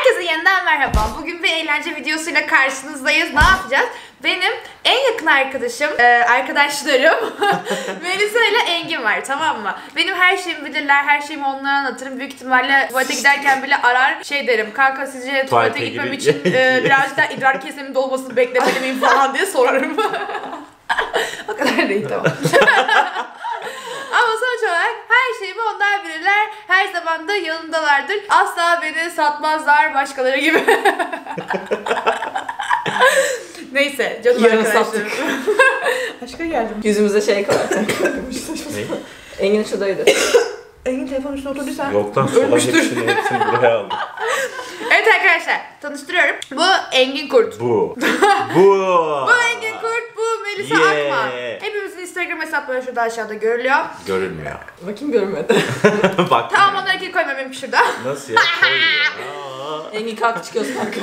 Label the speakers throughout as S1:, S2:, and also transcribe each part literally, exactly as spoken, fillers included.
S1: Herkese yeniden merhaba. Bugün bir eğlence videosuyla karşınızdayız. Ne yapacağız? Benim en yakın arkadaşım, e, arkadaşlarım Melisa ile Engin var, tamam mı? Benim her şeyimi bilirler, her şeyimi onlara anlatırım. Büyük ihtimalle tuvalete giderken bile arar, şey derim. Kanka sizce tuvalete, tuvalete gitmem için e, birazcık daha idrar kesmemin dolmasını beklemeli miyim falan diye sorarım. O kadar değil, tamam. Ama sonuç olarak her şeyimi onlar bilirler. Her zaman da yanındalardır. Asla beni satmazlar başkaları gibi. Neyse canım
S2: yarın
S1: arkadaşlarım. Aşka geldim.
S2: Yüzümüze şey koyarsan. Engin şuradaydı.
S1: Engin telefonun üstüne oturduysa
S3: yoktan sola hepsini hepsini buraya aldım.
S1: Evet arkadaşlar, tanıştırıyorum. Bu Engin Kurt.
S3: Bu. Bu.
S1: Bu Engin Kurt, bu Melisa
S3: yeah.
S1: Akman. Hepimizin Instagram hesapları şurada aşağıda görülüyor.
S3: Görülmüyor.
S2: Bakayım görünmedi.
S3: Bak.
S1: Tamam, onları iki koymam benim şurada.
S3: Nasıl ya?
S2: Engin kalk çıkıyorsun kanka.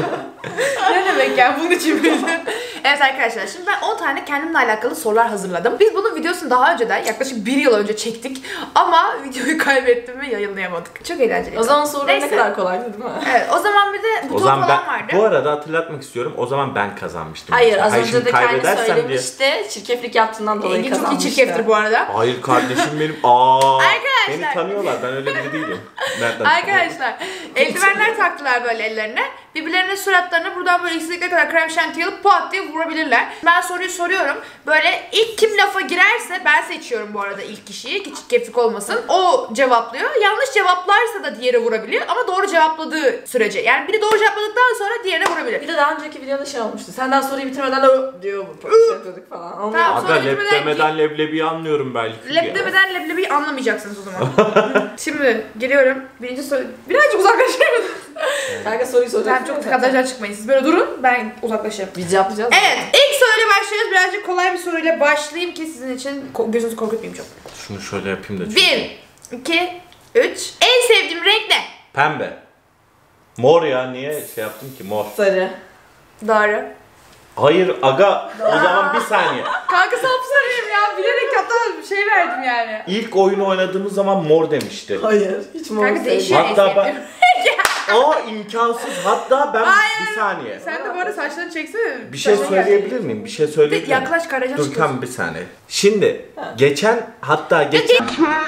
S1: Ne demek ya, bunun için mi? Evet arkadaşlar, şimdi ben on tane kendimle alakalı sorular hazırladım. Biz bunun videosunu daha önceden, yaklaşık bir yıl önce çektik. Ama videoyu kaybettim ve yayınlayamadık. Çok eğlenceli.
S2: O zaman sorular ne kadar kolaydı değil mi?
S1: Evet, o zaman bir de buton
S3: o zaman
S1: falan
S3: ben,
S1: vardı.
S3: Bu arada hatırlatmak istiyorum, o zaman ben kazanmıştım.
S2: Hayır, az
S3: Hayır,
S2: önce de kendi söylemişti.
S3: Diye...
S2: Çirkeflik yaptığından dolayı
S1: Engin çok iyi
S2: kazanmıştı.
S1: çirkeftir bu arada.
S3: Hayır kardeşim benim. Aa.
S1: Arkadaşlar.
S3: Beni tanıyorlar, ben öyle biri değilim. Nereden
S1: Arkadaşlar, eldivenler taktılar böyle ellerine. Birbirlerinin suratlarına buradan böyle istedikleri kadar krem şanti alıp pat diye vurabilirler. Ben soruyu soruyorum. Böyle ilk kim lafa girerse, ben seçiyorum bu arada ilk kişiyi ki çirkeflik olmasın. O cevaplıyor. Yanlış cevaplarsa da diğeri vurabiliyor ama doğru cevapladığı sürece. Yani biri doğru cevapladıktan sonra diğerine vurabilir.
S2: Bir de daha önceki videoda şey olmuştu. Senden soruyu bitirmeden de diyor bu şey yapıyorduk falan.
S1: Tamam,
S3: Aga
S1: sonra
S3: lep demeden leblebiyi anlıyorum belki.
S1: Lep demeden leblebiyi anlamayacaksınız o zaman. Şimdi geliyorum. Birinci soru. Birazcık uzaklaşır mısınız?
S2: Kanka soruyu soracağım.
S1: Tamam, çok kadrajdan çıkmayın. Siz böyle durun. Ben uzaklaşırım.
S2: Biz yapacağız.
S1: Evet. ilk soruyla başlıyoruz. Birazcık kolay bir soruyla başlayayım ki sizin için gözünüzü korkutmayayım çok.
S3: Şunu şöyle yapayım da. Çünkü.
S1: Bir, iki, üç. En sevdiğim renk ne?
S3: Pembe. Mor ya, niye şey yaptım ki mor?
S2: Sarı.
S1: Doğru.
S3: Hayır aga, o zaman bir saniye.
S1: Kanka sapsarıyım ya. Bilerek hatta bir şey verdim yani.
S3: İlk oyunu oynadığımız zaman mor demişti.
S2: Hayır. Hiç mor
S1: Kanka değişiyor en
S3: Hatta ben...
S1: sevdiğim.
S3: Aa imkansız. Hatta ben
S1: Hayır.
S3: bir saniye.
S1: Sen de bu arada saçlarını çeksene.
S3: Bir şey
S1: Saçlarını
S3: söyleyebilir miyim? Bir şey söyleyebilir miyim?
S1: Yaklaş, garaja
S3: Dur
S1: çıkıyorsun.
S3: tam bir saniye. Şimdi geçen hatta geçen...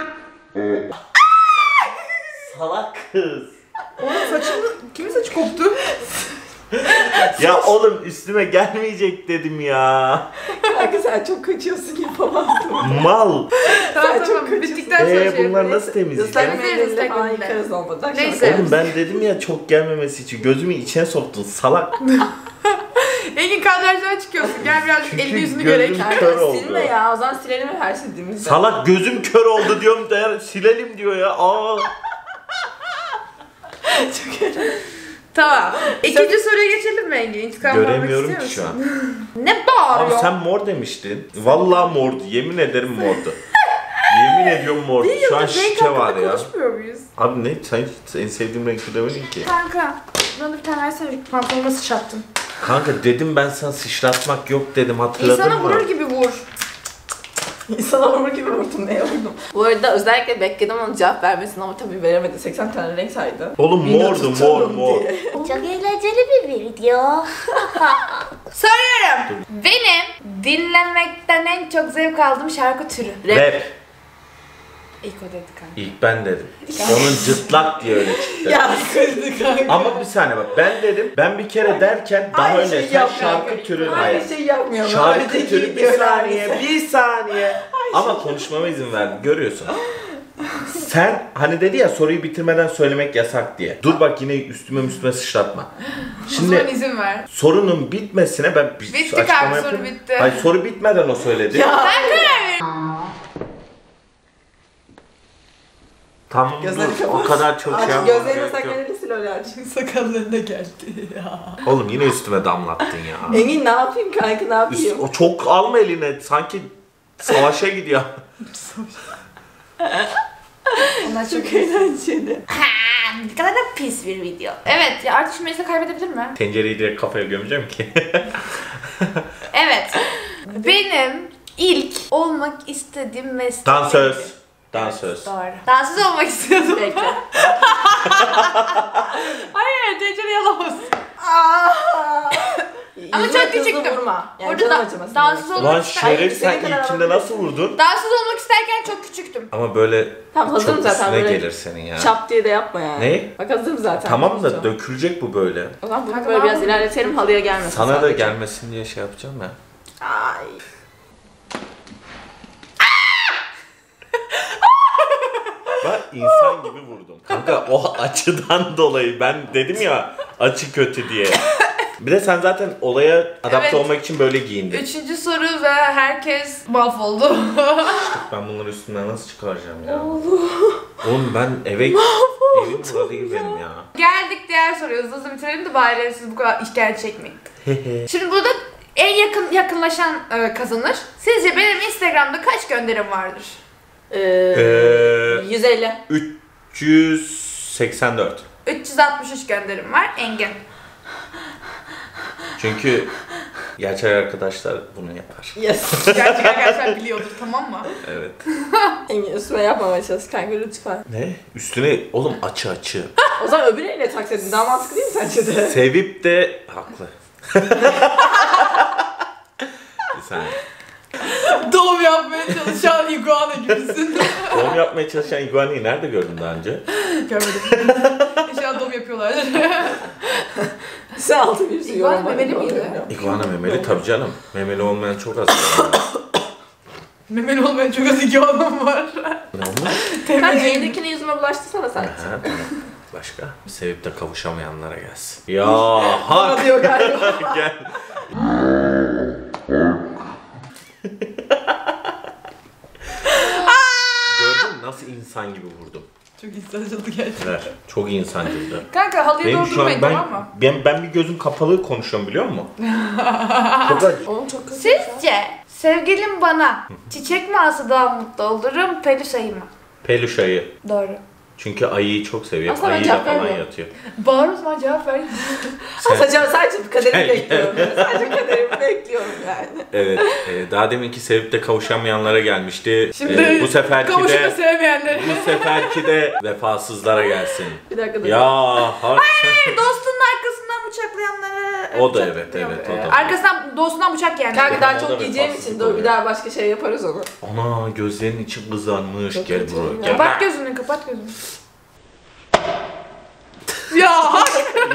S3: Salak kız.
S1: Oğlum saçını... Kimin saçı koptu?
S3: Ya oğlum üstüme gelmeyecek dedim ya.
S2: Kanka sen çok kaçıyorsun, yapamazsın.
S3: Mal.
S1: Tamam
S2: Sen çok
S1: tamam.
S2: kötüsün.
S1: Bittikten sonra
S3: Eee
S1: şey
S3: bunlar
S1: yapayım.
S3: nasıl temizleyeceğim?
S2: Islak
S1: Temizleriz,
S2: mendille
S1: ıslak
S2: falan
S1: mendille.
S2: yıkarız olmadı.
S1: Neyse.
S3: Oğlum ben dedim ya çok gelmemesi için. Gözümü içine soktun salak.
S1: Engin kadrajdan çıkıyorsun. Gel birazcık
S3: Çünkü
S1: elini yüzünü
S3: gözüm
S1: görek.
S3: kör
S2: Kanka
S3: oldu.
S2: silme ya, o zaman silelim her sildiğimizde.
S3: Salak gözüm kör oldu diyorum da silelim diyor ya. Aa.
S2: Çok eğlenceli.
S1: Tamam. İkinci soruya geçelim mi Engin? İntikam almak
S3: Göremiyorum
S1: istiyor
S3: ki şu an.
S1: musun? Ne bağırıyor?
S3: Abi sen mor demiştin. Vallahi mordu. Yemin ederim mordu. Yemin ediyorum mordu.
S1: Bir
S3: Şu an
S1: yıldır renk
S3: şike var
S1: hakkında
S3: ya.
S1: konuşmuyor muyuz?
S3: Abi ne? Sen en sevdiğim renkli demedin ki.
S1: Kanka, bana bir tane versene, pantolonuma sıçrattın.
S3: Kanka dedim ben sana sıçratmak yok dedim, hatırladın
S1: İnsana
S3: mı?
S1: vurur gibi vur.
S2: İnsana vurur gibi vurdum, neye vurdum? Bu arada özellikle bekledim onun cevap vermesini ama tabii veremedi. seksen tane renk saydı.
S3: Oğlum
S2: Yine
S3: mordu mor
S2: tutalım
S3: mor.
S2: diye.
S4: Çok eğlenceli bir video.
S1: Soruyorum. Benim dinlemekten en çok zevk aldığım şarkı türü.
S3: Rap.
S1: İlk o dedi kanka.
S3: İlk ben dedim. Onun cıtlak diye öyle çıktı.
S2: Ya kızdı kanka.
S3: Ama bir saniye bak, ben dedim, ben bir kere derken daha
S2: Aynı
S3: önce
S2: şeyi
S3: sen
S2: yapmıyor.
S3: şarkı türünü hayır.
S2: Aynı şeyi yapmıyor.
S3: Şarkı türü bir saniye, bir saniye. Ama konuşmama izin verdim, görüyorsun. Sen hani dedi ya soruyu bitirmeden söylemek yasak diye. Dur bak yine üstüme üstüme sıçratma.
S1: O zaman
S3: Şimdi
S1: izin ver.
S3: sorunun bitmesine ben bir
S1: Bitti
S3: açıklama
S1: kanka, soru
S3: yapayım.
S1: bitti.
S3: Hayır soru bitmeden o söyledi.
S2: Ya.
S3: Tamam
S2: Gözleri
S3: dur, o
S2: kapat.
S3: kadar çok şey
S2: Artık
S3: yapmam
S2: gözlerini
S3: gerek yok.
S2: saklanırı sil öyle aç. Sakallarına geldi ya.
S3: Oğlum yine üstüme damlattın ya.
S2: Engin ne yapayım kanka, ne yapayım?
S3: Üst, o çok alma eline, sanki savaşa gidiyor.
S1: Onlar
S2: Çok eğlenceli.
S1: ne kadar da pis bir video. Evet ya, artık şu Melisa kaybedebilir mi?
S3: Tencereyi direkt kafaya gömeceğim ki.
S1: Evet. Benim ilk olmak istediğim meslek.
S3: Dansöz. Dansöz.
S1: Doğru. Dansöz olmak istiyordum.
S2: Bekle.
S1: Hayır, tecrübe yalamaz. Ama
S2: Yüzüme
S1: çok
S2: hızlı
S1: küçüktüm.
S2: Vurma. Yani
S1: Orada
S2: canım
S1: da-
S2: acımasın.
S1: dansöz
S2: diye.
S1: olmak
S3: Ulan
S1: ister-
S3: şeref
S2: Hayır,
S3: sen
S2: senin kadar
S3: ilkinde
S2: alabilirsin.
S3: nasıl vurdun?
S1: Dansöz olmak isterken çok küçüktüm.
S3: Ama böyle
S2: Tamam, hazırım
S3: çok
S2: zaten,
S3: üstüne
S2: böyle
S3: gelir senin ya.
S2: Şap diye de yapma yani.
S3: Ne?
S2: Bak hazırım zaten.
S3: Tamam da
S2: Tamam.
S3: dökülecek bu böyle.
S2: O zaman bunu
S1: Kanka,
S2: böyle
S1: ben
S2: biraz
S1: bunu-
S2: ilerletelim, halıya gelmesin.
S3: Sana da
S2: sadece.
S3: gelmesin diye şey yapacağım ya.
S2: Ay.
S3: Bak insan gibi vurdum. Kanka o açıdan dolayı ben dedim ya açı kötü diye. Bir de sen zaten olaya adapte
S1: Evet.
S3: olmak için böyle giyindin.
S1: Üçüncü soru ve herkes mahvoldu.
S3: Ben bunları üstünden nasıl çıkaracağım ya? Oğlum ben eve evim burada değil benim ya.
S1: Geldik diğer soruya. Hızlı hızlı bitirelim de bari siz bu kadar işkence çekmeyin. Şimdi burada en yakın yakınlaşan e, kazanır. Sizce benim Instagram'da kaç gönderim vardır?
S2: Ee,
S3: Ee,
S2: yüz elli.
S3: üç yüz seksen dört.
S1: üç yüz altmış üç gönderim var. Engin.
S3: Çünkü gerçek arkadaşlar bunu yapar.
S2: Yes.
S1: Gerçek arkadaşlar biliyordur, tamam mı?
S3: Evet.
S2: Engin üstüme yapmamaya çalış kanka lütfen.
S3: Ne? Üstüne oğlum açı açı.
S2: O zaman öbür elle taksaydın daha mantıklı değil mi sence de?
S3: Sevip de haklı. Bir saniye.
S1: Doğum yapmaya çalışan iguana gibisin.
S3: Doğum yapmaya çalışan iguanayı nerede gördün daha önce?
S1: Görmedim. İnşallah doğum yapıyorlar.
S2: Sen altı bir sürü
S1: İguana
S2: yorum var.
S1: memeli miydi?
S3: İguana memeli tabii canım. Memeli olmayan çok az.
S1: Memeli olmayan çok az iguanam var.
S3: Ne olmuş?
S2: Kanka elindekini yüzüme bulaştırsana sen.
S3: Ha, tamam. Başka? Sevip de kavuşamayanlara gelsin. Ya hak.
S2: Bana diyor galiba.
S3: Gel. Gördün mü nasıl insan gibi vurdum?
S1: Çok insancıldı gerçekten.
S3: Evet, çok insancıydı.
S1: Kanka halıya
S3: Benim
S1: doğru
S3: şu an
S1: durmayın,
S3: ben,
S1: tamam mı?
S3: ben, ben bir gözüm kapalı konuşuyorum biliyor musun? Çok acı.
S2: Oğlum çok kötü.
S1: Sizce sevgilim bana çiçek mi alsa daha mutlu olurum, peluş ayı mı?
S3: Peluş ayı.
S1: Doğru.
S3: Çünkü ayıyı çok seviyor.
S2: Aslında ben
S3: Ayıyla
S2: cevap
S3: falan
S2: vermiyorum.
S3: yatıyor.
S1: Bağır o zaman, cevap ver.
S2: Sadece, sadece kaderimi
S3: Gel,
S2: bekliyorum. Sadece kaderimi bekliyorum yani.
S3: Evet. E, daha deminki sevip de kavuşamayanlara gelmişti.
S1: Şimdi
S3: E, bu seferki
S1: kavuşumu
S3: de
S1: sevmeyenler.
S3: bu seferki de vefasızlara gelsin.
S2: Bir dakika dur.
S3: Ya hak.
S1: Dostunun arkasından bıçaklayanlara...
S3: O da
S1: bıçak-
S3: evet,
S1: Yok,
S3: evet, o
S1: e,
S3: da.
S1: Arkasından, dostundan bıçak yiyenler.
S2: Kanka daha
S3: O da
S2: çok yiyeceğim
S3: vefasızlık
S2: için dur bir
S3: oluyor.
S2: daha başka şey yaparız onu.
S3: Ana gözlerinin içi kızarmış.
S2: Çok
S3: Gel
S2: kötü
S3: buraya.
S2: ya.
S3: Gel.
S1: Kapat gözünü, kapat gözünü. Ya hak.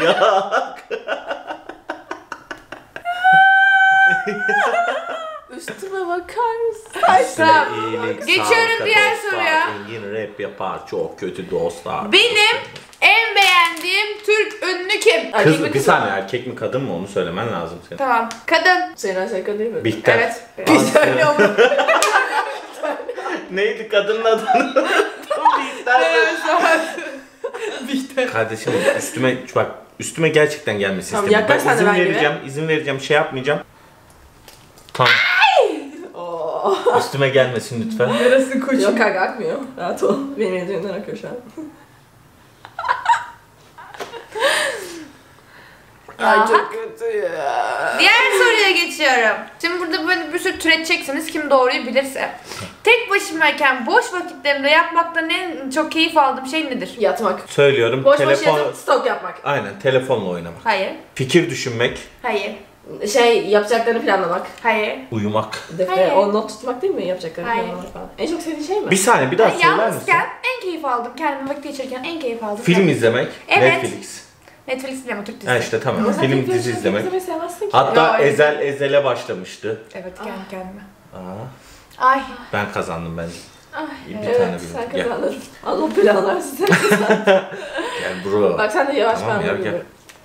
S2: Üstüme bakar mısın?
S1: Tamam.
S3: İyilik,
S1: Geçiyorum
S3: sağlık,
S1: diğer
S3: dostlar.
S1: soruya.
S3: Engin rap yapar. Çok kötü dostlar.
S1: Benim en beğendiğim Türk ünlü kim?
S2: Erkek
S3: Kız,
S2: mi
S3: bir
S2: kız
S3: saniye erkek mi kadın mı onu söylemen lazım senin.
S1: Tamam. Kadın.
S2: Sena Şaka değil mi?
S3: Bihter.
S1: Evet.
S3: Güzel
S1: Yok.
S3: Neydi kadının adı? Bihter. Kardeşim üstüme bak üstüme gerçekten gelmesi
S2: Tamam,
S3: istemiyorum.
S2: yaklaş
S3: Ben
S2: sen de
S3: izin
S2: ben gibi.
S3: vereceğim, izin vereceğim, şey yapmayacağım. Tamam.
S2: Oo.
S3: Üstüme gelmesin lütfen.
S1: Yarasın koçum.
S2: Yok kanka akmıyor. Rahat ol. Benim elimden akıyor şu an. Ay
S1: Aha.
S2: çok kötü ya.
S1: Diğer soruya geçiyorum. Şimdi burada böyle bir sürü türeteceksiniz kim doğruyu bilirse. Tek başımayken boş vakitlerimde yapmaktan en çok keyif aldığım şey nedir?
S2: Yatmak.
S3: Söylüyorum.
S2: Boş
S3: telefon...
S2: boş yatıp stok yapmak.
S3: Aynen telefonla oynamak.
S1: Hayır.
S3: Fikir düşünmek,
S1: Hayır.
S2: Şey yapacaklarını planlamak.
S1: Hayır.
S3: uyumak.
S2: Defter,
S1: Hayır.
S2: o not tutmak değil mi yapacaklarını
S1: Hayır.
S2: planlamak falan. En çok sevdiğin şey mi?
S3: Bir saniye bir daha
S1: Ben
S3: söyler misin?
S1: yalnızken en keyif aldığım, kendime vakit geçirirken en keyif aldığım
S3: Film
S1: şey-
S3: izlemek,
S1: Evet.
S3: Netflix.
S1: Netflix izleme, Türk dizisi.
S3: Ha işte tamam.
S2: Ama sen
S3: Film
S2: tek
S3: dizi
S2: başına
S3: izlemek.
S2: izlemeyi sevmezsin ki.
S3: Hatta
S1: Ya,
S3: Ezel Ezel'e başlamıştı.
S1: Evet, kendi kendime.
S3: Aa,
S1: Ay.
S3: ben kazandım bence.
S2: Ay,
S3: Bir
S2: evet,
S3: tane
S2: sen
S3: bildim. Gel.
S2: kazandın. Allah belanı versin.
S3: Gel bro.
S2: Bak sen de yavaş
S3: Tamam ya,
S2: parmağı
S3: gel.
S2: gibi.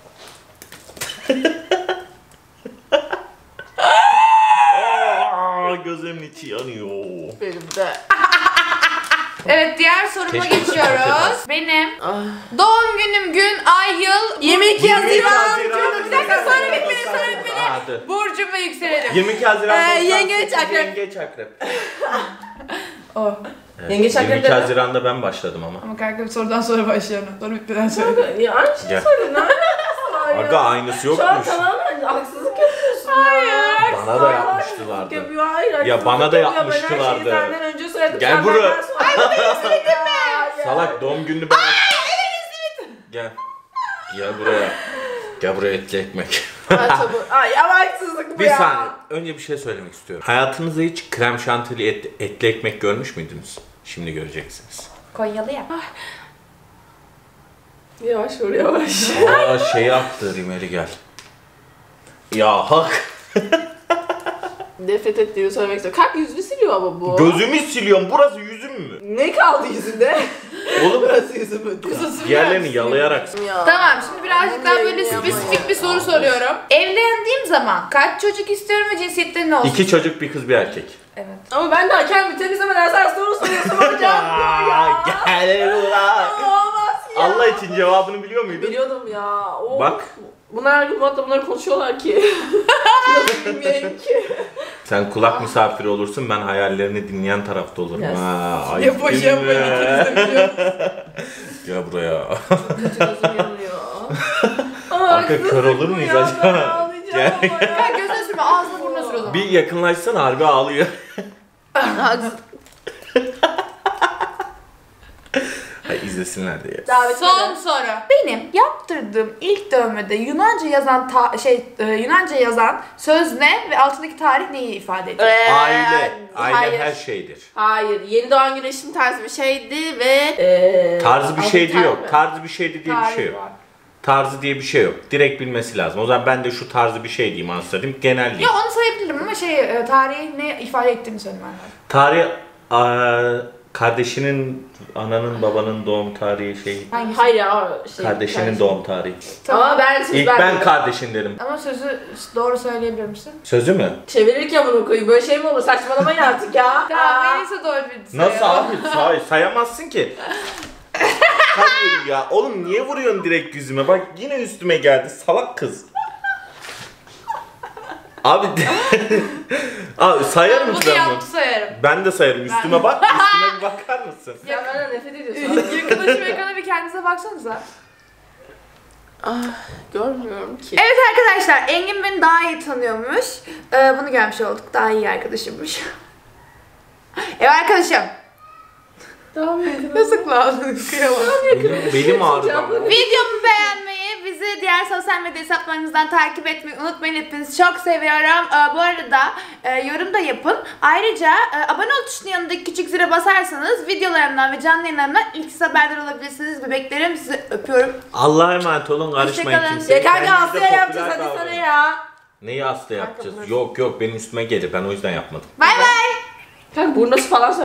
S3: Aa, gözümün içi yanıyor.
S2: Benim de.
S1: Evet, diğer soruma
S3: Keşke
S1: geçiyoruz.
S3: yapsaydım.
S1: Benim
S2: Ah.
S1: doğum günüm, gün, ay, yıl,
S2: yirmi iki
S3: yirmi iki
S2: Haziran.
S3: Haziran.
S1: Bir dakika, sonra bitmedi, sonra bitmedi.
S3: Aa, dur.
S1: Burcum ve yükselenim.
S3: yirmi iki Haziran
S2: Ee,
S3: doksan
S2: yengeç,
S3: sekiz,
S2: akrep.
S3: Yengeç akrep.
S1: Oh.
S3: Evet,
S2: Yengeç akrep
S3: yirmi iki
S2: dedi.
S3: Haziran'da ben başladım ama.
S1: Ama kanka sorudan sonra başlayalım. Soru bitmeden sonra.
S2: Ya aynı şeyi
S3: Gel.
S2: söyledin. Ne alakası var ya?
S3: Aga aynısı
S2: Şu an
S3: yokmuş.
S2: tamamen haksızlık yapıyorsun. Hayır.
S3: Bana da yapmıştılardı.
S2: Yapıyor, hayır.
S3: Ya bana da
S2: haksızlık yapıyor. Ben her şeyi
S3: yapmıştılardı.
S2: senden önce söyledim.
S3: Gel
S2: sen
S3: buraya.
S2: benden sonra-
S3: Salak doğum gününü ben... Gel. Gel buraya. Gel buraya etli ekmek.
S2: Ay çabuk. Ay haksızlık bu
S3: Bir
S2: ya.
S3: saniye. Önce bir şey söylemek istiyorum. Hayatınızda hiç krem şantili et, etli ekmek görmüş müydünüz? Şimdi göreceksiniz.
S1: Konyalı ya.
S2: Yavaş vur yavaş.
S3: Aa şeyi attı Rimeli gel. Ya hak.
S2: Nefret ettiğimi söylemek istiyorum. Kalk yüzünü siliyor ama bu.
S3: Gözümü siliyorum. Burası yüzüm mü?
S2: Ne kaldı yüzünde?
S3: Oğlum
S2: Burası yüzümü.
S3: diğerlerini yalayarak.
S2: Ya.
S1: Tamam, şimdi birazcık daha böyle
S2: Ama
S1: spesifik
S2: ya.
S1: bir soru soruyorum. Evlendiğim zaman kaç çocuk istiyorum ve cinsiyetleri ne olsun?
S3: İki çocuk bir kız bir erkek.
S1: Evet.
S2: Ama ben daha kendimi temizlemeden sen soru soruyorsun hocam.
S3: Aa, gel ulan.
S2: Olmaz ya.
S3: Allah için cevabını biliyor muydun?
S2: Biliyordum ya. Of.
S3: Bak.
S2: Bunlar her gün bu hatta bunları konuşuyorlar ki. Nasıl bilmeyeyim ki.
S3: Sen kulak misafiri olursun, ben hayallerini dinleyen tarafta olurum.
S2: Yes.
S3: Ha, ay
S1: Yapış
S3: değil
S1: yapın
S3: mi?
S1: ikiniz de biliyorsunuz.
S3: Gel buraya.
S2: Kötü gözüm yanıyor.
S3: Arka kör olur muyuz
S2: Ya,
S3: acaba?
S2: ben ağlayacağım
S3: Gel.
S2: ama ya.
S1: Kanka gözüne sürme, ağzına burnuna sür o zaman.
S3: Bir yakınlaşsana, harbi ağlıyor. Hay izlesinler diye.
S2: Davet
S1: Son
S2: edin.
S1: soru. Benim yaptırdığım ilk dövmede Yunanca yazan ta- şey e, Yunanca yazan söz ne ve altındaki tarih neyi ifade ediyor?
S2: Ee,
S3: Aile. Aile
S2: hayır.
S3: her şeydir.
S2: Hayır. Yeni doğan güneşin tarzı bir şeydi ve... Ee,
S3: Tarzı bir şeydi
S2: Avrupa
S3: yok.
S2: mı?
S3: Tarzı bir şeydi diye bir
S1: Tarih
S3: şey yok.
S1: var.
S3: Tarzı diye bir şey yok. Direkt bilmesi lazım. O zaman ben de şu tarzı bir şey diyeyim, anlatayım. Genel
S1: Ya
S3: diyeyim.
S1: onu sayabilirim ama şey e, tarihi ne ifade ettiğini söylemem lazım.
S3: Tarih aa, kardeşinin, ananın, babanın doğum tarihi şey.
S1: Hangisi?
S2: Hayır ya. Şey,
S3: Kardeşinin
S2: kardeşim.
S3: doğum tarihi.
S2: Ama ben siz
S3: İlk
S2: ben,
S3: ben kardeşin derim.
S1: Ama sözü doğru söyleyebilir misin?
S3: Sözü mü?
S2: Çevirirken bunu koyayım. Böyle şey mi olur? Saçmalamayın artık ya.
S1: Tamam,
S2: Aa.
S1: Melisa doğru bildi.
S3: Nasıl
S1: sayıyor.
S3: abi? Say sayamazsın ki. Hayır ya. Oğlum niye vuruyorsun direkt yüzüme? Bak yine üstüme geldi. Salak kız. Abi, abi sayar
S1: Ben
S3: mısın
S1: bunu
S3: ben bunu?
S1: yaptı sayarım.
S3: Ben de sayarım. Üstüme bak. Üstüme bir bakar mısın?
S2: Ya benden nefret ediyorsun.
S1: Yakınlaşım ekrana bir kendinize baksanıza.
S2: Ah, görmüyorum ki.
S1: Evet arkadaşlar, Engin beni daha iyi tanıyormuş. Ee, bunu görmüş olduk. Daha iyi arkadaşımmış. Evet arkadaşım.
S2: Daha mı yakın?
S1: Nasıl lan? Kıyamam.
S3: Benim belim ağrıdı ama.
S1: Videomu beğenmeyi, bizi diğer sosyal medya hesaplarımızdan takip etmeyi unutmayın. Hepinizi çok seviyorum. Ee, bu arada e, yorum da yapın. Ayrıca e, abone ol tuşunun yanındaki küçük zile basarsanız videolarımdan ve canlı yayınlarımdan ilk siz haberdar olabilirsiniz. Bebeklerim, sizi öpüyorum.
S3: Allah'a emanet olun. Karışmayın
S1: Hoşçakalın.
S3: kimseye.
S2: Ya kanka
S3: Kendinize
S2: Aslı'ya
S3: popüler
S2: yapacağız hadi
S3: davranın.
S2: sana ya.
S3: Neyi hasta yapacağız?
S1: Kanka,
S3: Yok yok benim üstüme gelir. Ben o yüzden yapmadım.
S1: Bay bay.
S2: Kanka burnası falan